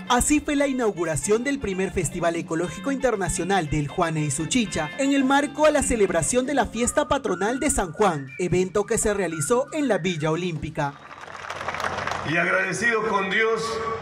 Así fue la inauguración del primer Festival Ecológico Internacional del Juane y su Chicha, en el marco a la celebración de la Fiesta Patronal de San Juan, evento que se realizó en la Villa Olímpica. Y agradecido con Dios,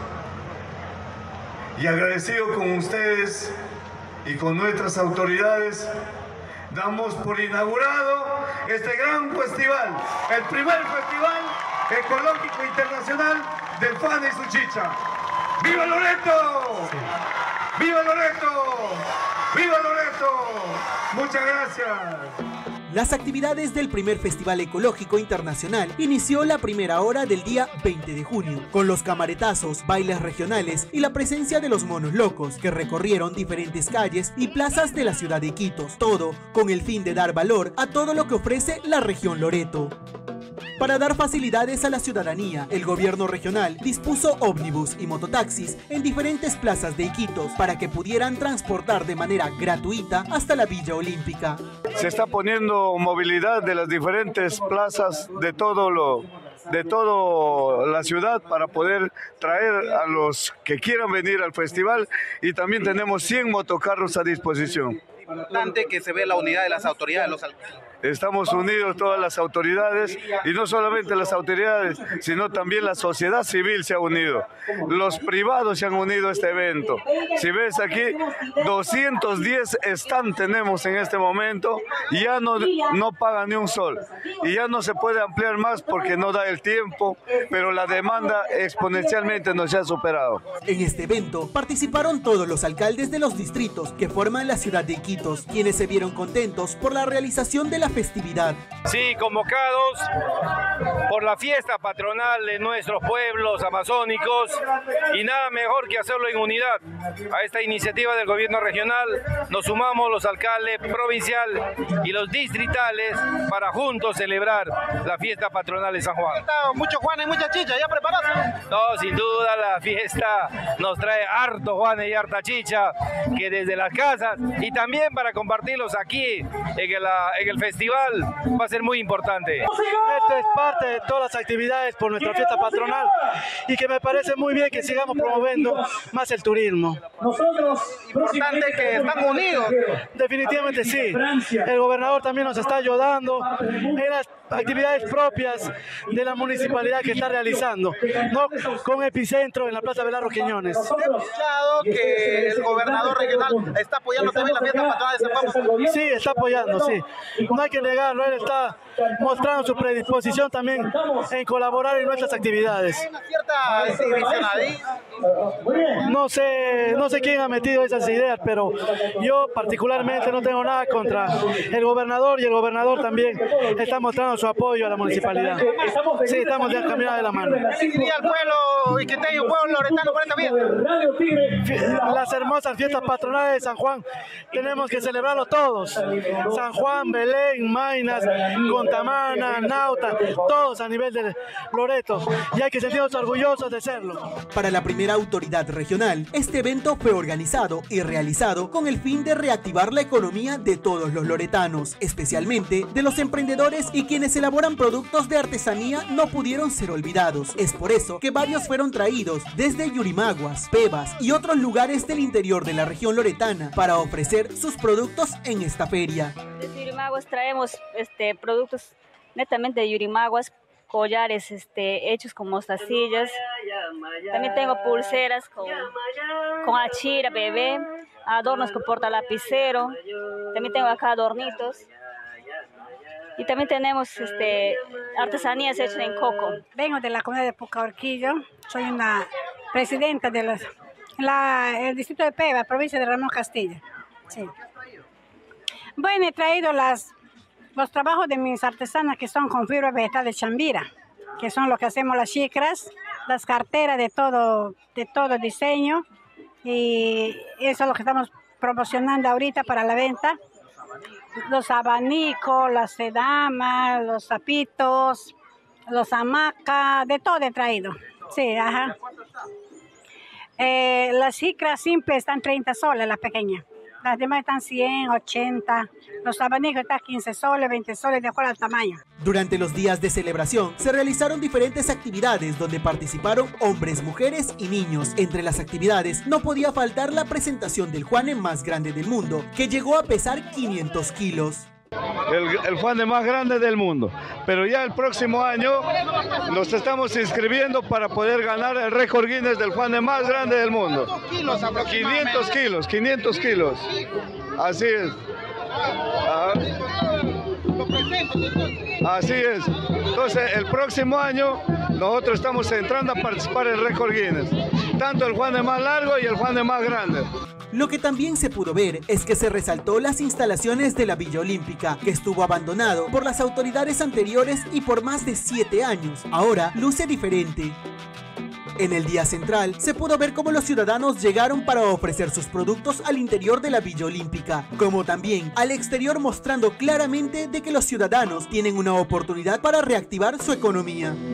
y agradecido con ustedes y con nuestras autoridades, damos por inaugurado este gran festival, el primer Festival Ecológico Internacional del Juane y su Chicha. ¡Viva Loreto! ¡Viva Loreto! ¡Viva Loreto! Muchas gracias. Las actividades del primer Festival Ecológico Internacional inició la primera hora del día 20 de junio, con los camaretazos, bailes regionales y la presencia de los monos locos, que recorrieron diferentes calles y plazas de la ciudad de Iquitos, todo con el fin de dar valor a todo lo que ofrece la región Loreto. Para dar facilidades a la ciudadanía, el gobierno regional dispuso ómnibus y mototaxis en diferentes plazas de Iquitos para que pudieran transportar de manera gratuita hasta la Villa Olímpica. Se está poniendo movilidad de las diferentes plazas de toda la ciudad para poder traer a los que quieran venir al festival, y también tenemos 100 motocarros a disposición. Importante que se ve la unidad de las autoridades. Estamos unidos todas las autoridades, y no solamente las autoridades, sino también la sociedad civil se ha unido. Los privados se han unido a este evento. Si ves aquí, 210 stands tenemos en este momento, y ya no pagan ni un sol. Y ya no se puede ampliar más porque no da el tiempo, pero la demanda exponencialmente nos ha superado. En este evento participaron todos los alcaldes de los distritos que forman la ciudad de Iquitos, quienes se vieron contentos por la realización de la festividad. Sí, convocados por la fiesta patronal de nuestros pueblos amazónicos, y nada mejor que hacerlo en unidad. A esta iniciativa del gobierno regional nos sumamos los alcaldes provincial y los distritales para juntos celebrar la fiesta patronal de San Juan. Mucho Juan y mucha chicha, ¿ya preparados? No, sin duda la fiesta nos trae harto Juan y harta chicha, que desde las casas y también para compartirlos aquí en el festival va a ser muy importante. Esto es parte de todas las actividades por nuestra fiesta patronal, y que me parece muy bien que sigamos promoviendo más el turismo. Importante que están unidos. Definitivamente sí. El gobernador también nos está ayudando en las actividades propias de la municipalidad que está realizando, ¿no? Con epicentro en la Plaza Belarro Quiñones. He escuchado que el gobernador regional está apoyando también la fiesta patronal de San Juan. Sí, está apoyando, sí. No hay que negarlo, él está mostrando su predisposición también en colaborar en nuestras actividades. ¿Hay una cierta exhibición ahí? No sé quién ha metido esas ideas, pero yo particularmente no tengo nada contra el gobernador, y el gobernador también está mostrando su apoyo a la municipalidad. Sí, estamos ya caminando de la mano. ¿Qué diría el pueblo iquiteño, pueblo loretano por esta fiesta? Las hermosas fiestas patronales de San Juan tenemos que celebrarlo todos. San Juan, Belén, Maynas, Contamana, Nauta, todos a nivel de Loreto, y hay que sentirnos orgullosos de serlo. Para la primera autoridad regional, este evento fue organizado y realizado con el fin de reactivar la economía de todos los loretanos, especialmente de los emprendedores y quienes elaboran productos de artesanía no pudieron ser olvidados. Es por eso que varios fueron traídos desde Yurimaguas, Pebas y otros lugares del interior de la región loretana para ofrecer sus productos en esta feria. Desde Yurimaguas traemos productos netamente de Yurimaguas, collares hechos con mostacillas. También tengo pulseras con achira, bebé, adornos con portalapicero. También tengo acá adornitos. Y también tenemos artesanías hechas en coco. Vengo de la comunidad de Pucaorquillo, soy una presidenta del distrito de Peva, provincia de Ramón Castilla. Sí. Bueno, he traído los trabajos de mis artesanas, que son con fibra vegetal de Chambira, que son lo que hacemos las chicras, las carteras de todo diseño, y eso es lo que estamos promocionando ahorita para la venta. Los abanicos, las sedamas, los zapitos, los hamacas, de todo he traído. Sí, ajá. Las chicras simples están 30 soles, la pequeña. Las demás están 100, 80. Los abanicos están 15 soles, 20 soles, de acuerdo al tamaño. Durante los días de celebración se realizaron diferentes actividades donde participaron hombres, mujeres y niños. Entre las actividades no podía faltar la presentación del Juane más grande del mundo, que llegó a pesar 500 kilos. El Juane más grande del mundo, pero ya el próximo año nos estamos inscribiendo para poder ganar el récord Guinness del Juane más grande del mundo. 500 kilos, así es. Así es. Entonces el próximo año nosotros estamos entrando a participar en el récord Guinness, tanto el Juane más largo y el Juane más grande. Lo que también se pudo ver es que se resaltó las instalaciones de la Villa Olímpica, que estuvo abandonado por las autoridades anteriores y por más de 7 años. Ahora luce diferente. En el día central se pudo ver cómo los ciudadanos llegaron para ofrecer sus productos al interior de la Villa Olímpica, como también al exterior, mostrando claramente de que los ciudadanos tienen una oportunidad para reactivar su economía.